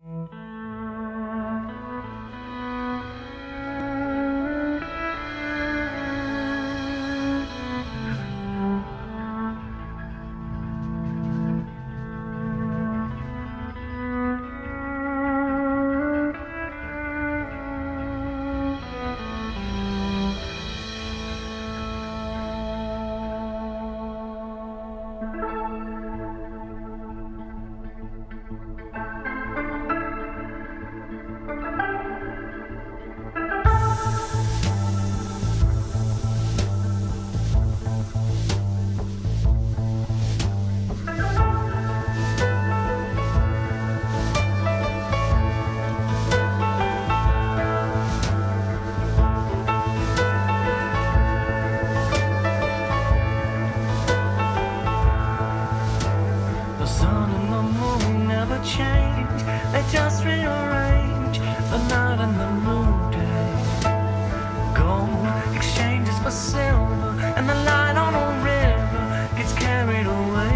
Change, they just rearrange the night and the moon day. Gold exchanges for silver, and the light on a river gets carried away.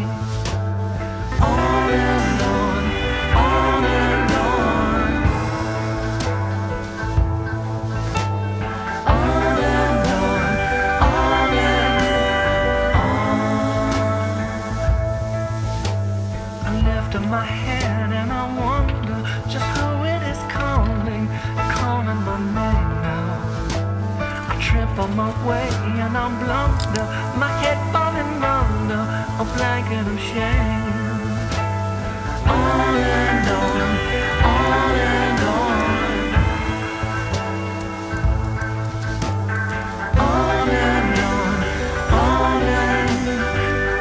On and on, on and on, on and on, on and on. I lift up my head and I wonder just who it is calling my name now. I trip on my way and I blunder, my head falling under a blanket of shame. On and on, on and on, on and on, on and on.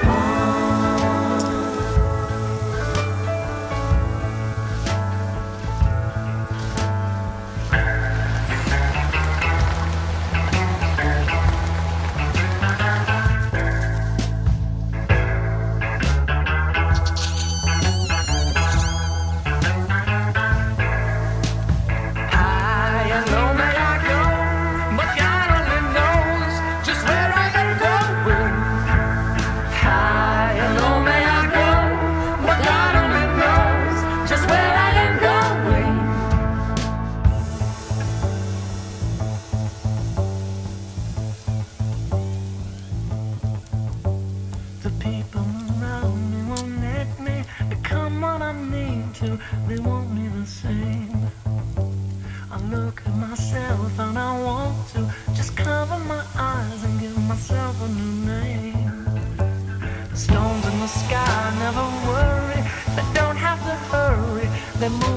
They want me the same. I look at myself and I want to just cover my eyes and give myself a new name. The stones in the sky never worry, they don't have to hurry, they move